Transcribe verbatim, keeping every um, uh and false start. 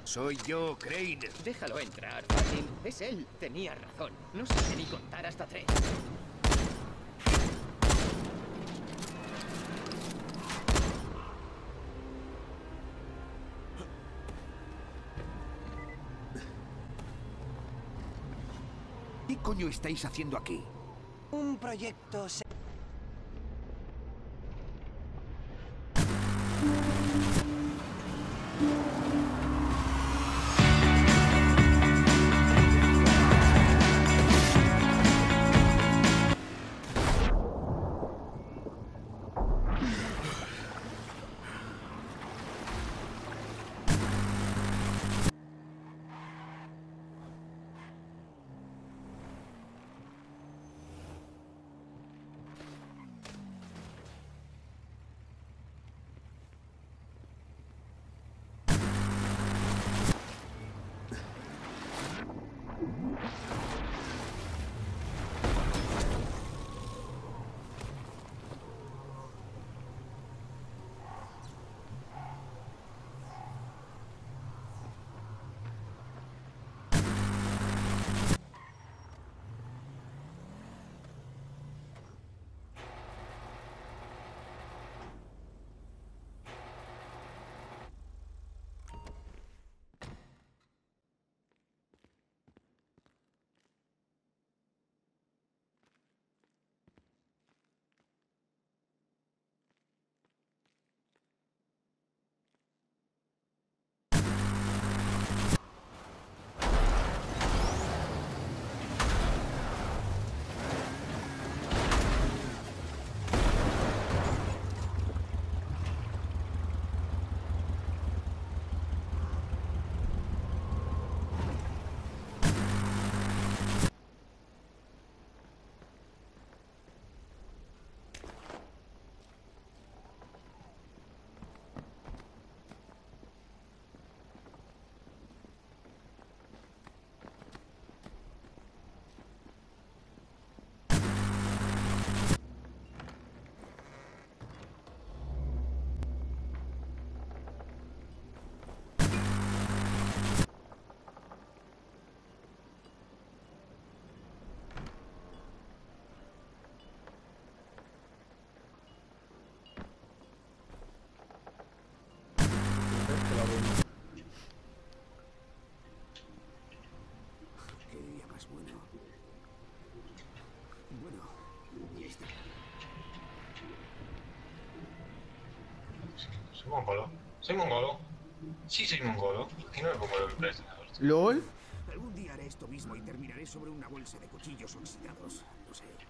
Soy yo, Crane. Déjalo entrar, fácil. Es él. Tenía razón. No sé ni contar hasta tres. ¿Qué coño estáis haciendo aquí? Un proyecto... se- Qué día más bueno. Bueno, y este. Soy mongolo. Soy mongolo. Sí, soy mongolo. Y no me pongo el precio. ¿LOL? Algún día haré esto mismo y terminaré sobre una bolsa de cuchillos oxidados. No sé.